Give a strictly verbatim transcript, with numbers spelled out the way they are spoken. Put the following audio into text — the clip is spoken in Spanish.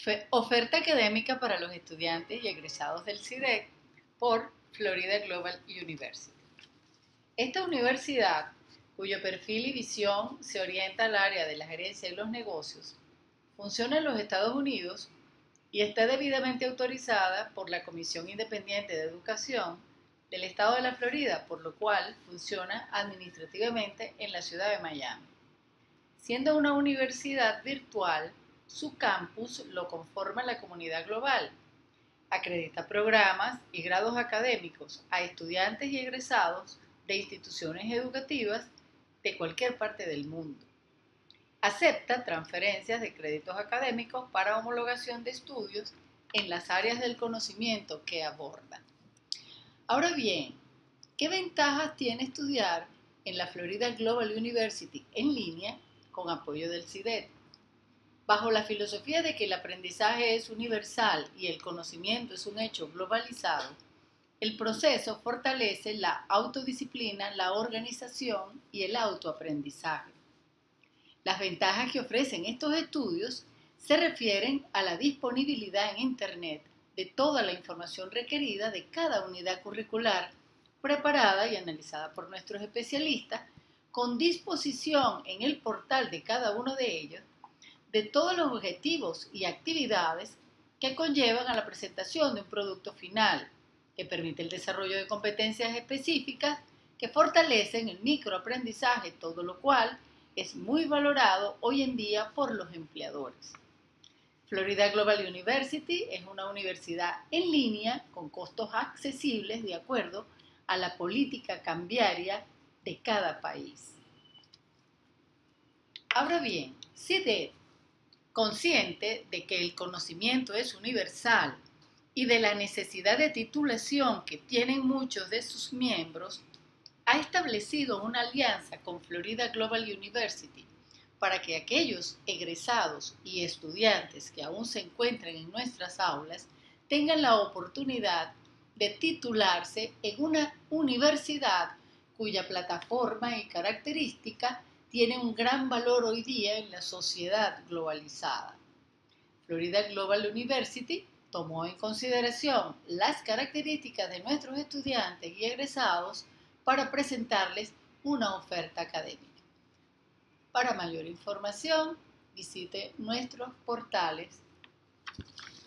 Fe- Oferta académica para los estudiantes y egresados del C I D E C por Florida Global University. Esta universidad, cuyo perfil y visión se orienta al área de la gerencia y los negocios, funciona en los Estados Unidos y está debidamente autorizada por la Comisión Independiente de Educación del Estado de la Florida, por lo cual funciona administrativamente en la ciudad de Miami. Siendo una universidad virtual, su campus lo conforma la comunidad global. Acredita programas y grados académicos a estudiantes y egresados de instituciones educativas de cualquier parte del mundo. Acepta transferencias de créditos académicos para homologación de estudios en las áreas del conocimiento que aborda. Ahora bien, ¿qué ventajas tiene estudiar en la Florida Global University en línea con apoyo del C I D E C? Bajo la filosofía de que el aprendizaje es universal y el conocimiento es un hecho globalizado, el proceso fortalece la autodisciplina, la organización y el autoaprendizaje. Las ventajas que ofrecen estos estudios se refieren a la disponibilidad en Internet de toda la información requerida de cada unidad curricular, preparada y analizada por nuestros especialistas, con disposición en el portal de cada uno de ellos, de todos los objetivos y actividades que conllevan a la presentación de un producto final, que permite el desarrollo de competencias específicas que fortalecen el microaprendizaje, todo lo cual es muy valorado hoy en día por los empleadores. Florida Global University es una universidad en línea con costos accesibles de acuerdo a la política cambiaria de cada país. Ahora bien, C I D E C, consciente de que el conocimiento es universal y de la necesidad de titulación que tienen muchos de sus miembros, ha establecido una alianza con Florida Global University para que aquellos egresados y estudiantes que aún se encuentren en nuestras aulas tengan la oportunidad de titularse en una universidad cuya plataforma y característica tiene un gran valor hoy día en la sociedad globalizada. Florida Global University tomó en consideración las características de nuestros estudiantes y egresados para presentarles una oferta académica. Para mayor información, visite nuestros portales